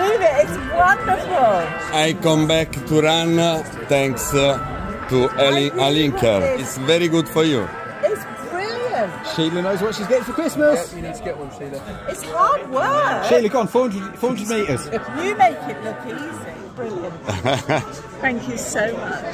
believe it. It's wonderful. I come back to run thanks to Alinker. It's very good for you. It's brilliant. Sheila knows what she's getting for Christmas. Yeah, you need to get one, Sheila. It's hard work. Sheila, go on, 400 metres. You make it look easy. Brilliant. Thank you so much.